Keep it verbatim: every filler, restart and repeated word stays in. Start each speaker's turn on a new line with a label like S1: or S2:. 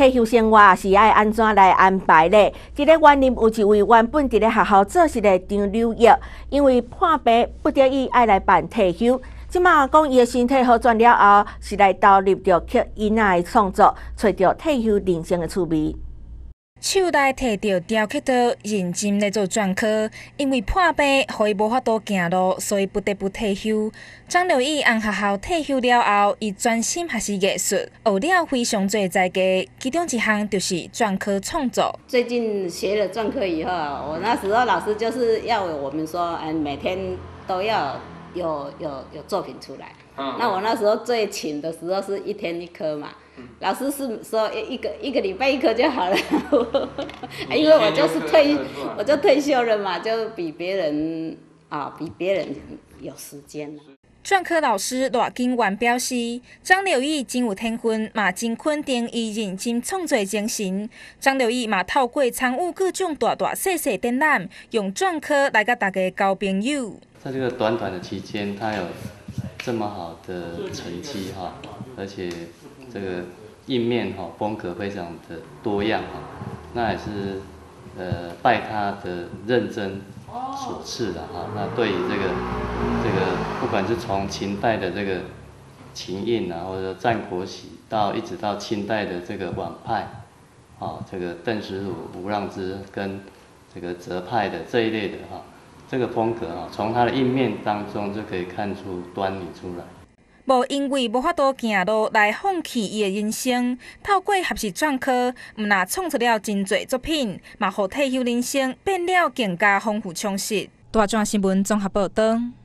S1: 退休生活是爱安怎来安排呢？伫咧园林有一位原本伫咧学校做事的张柳叶，因为破病不得已爱来办退休。即马讲伊的身体好转了后，是来投入着刻囡仔的创作，找着退休人生的趣味。
S2: 手内摕着雕刻刀，认真咧做篆刻。因为破病，互伊无法度行路，所以不得不退休。张柳义按学校退休了后，伊专心学习艺术，学了非常多才艺，其中一项就是篆刻创作。
S3: 最近学了篆刻以后，我那时候老师就是要我们说，嗯，每天都要有有有作品出来。嗯、那我那时候最勤的时候是一天一颗嘛。老师是说一个一个礼拜一颗就好了，因为我就是退，我就退休了嘛，就比别人啊，比别人有时间了。
S2: 篆刻老师赖金元表示，张柳义真有天分，嘛真肯定伊认真创作精神。张柳义嘛透过参与各种大大小小展览，用篆刻来甲大家交朋友。
S4: 在这个短短的期间，他有这么好的成绩哈，而且这个印面哈风格非常的多样哈，那也是呃拜他的认真所赐的哈。那对于这个这个不管是从秦代的这个秦印啊，或者战国玺，到一直到清代的这个晚派，啊这个邓石鲁、吴让之跟这个泽派的这一类的哈。这个风格啊，从它的印面当中就可以看出端倪出来。
S2: 无因为无法度行路来放弃伊的人生，透过学习篆刻，毋但创出了真侪作品，嘛互退休人生变了更加丰富充实。大专新闻综合报道。